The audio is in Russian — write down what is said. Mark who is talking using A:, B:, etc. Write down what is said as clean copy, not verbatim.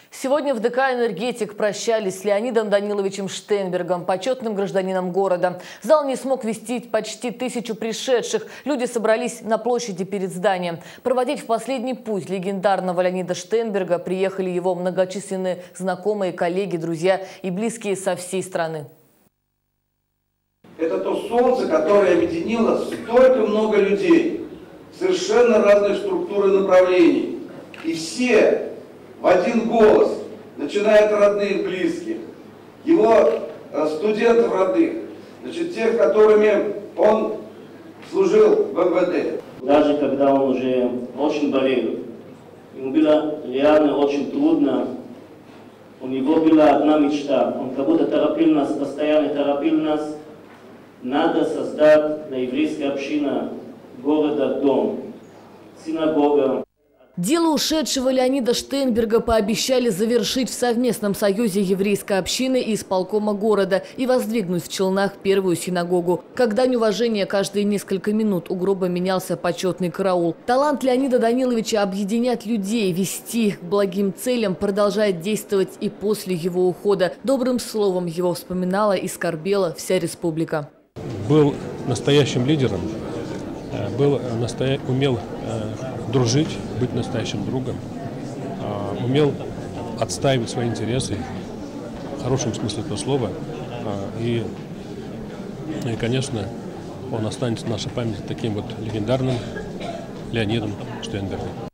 A: Сегодня в ДК «Энергетик» прощались с Леонидом Даниловичем Штенбергом, почетным гражданином города. Зал не смог вместить почти 1000 пришедших. Люди собрались на площади перед зданием. Проводить в последний путь легендарного Леонида Штенберга приехали его многочисленные знакомые, коллеги, друзья и близкие со всей страны.
B: Это то солнце, которое объединило столько много людей, совершенно разных структур и направлений. И все в один голос, начиная от родных, близких, его студентов родных, значит, тех, которыми он служил в МВД.
C: Даже когда он уже очень болел, ему было реально очень трудно, у него была одна мечта, он как будто торопил нас, постоянно торопил нас, надо создать для еврейской общины города дом, синагога.
A: Дело ушедшего Леонида Штенберга пообещали завершить в совместном союзе еврейской общины и исполкома города и воздвигнуть в Челнах первую синагогу. Как дань уважения каждые несколько минут у гроба менялся почетный караул. Талант Леонида Даниловича объединять людей, вести к благим целям продолжает действовать и после его ухода. Добрым словом его вспоминала и скорбела вся республика.
D: Был настоящим лидером, умел дружить, быть настоящим другом, умел отстаивать свои интересы в хорошем смысле этого слова. И, конечно, он останется в нашей памяти таким вот легендарным Леонидом Штенбергом.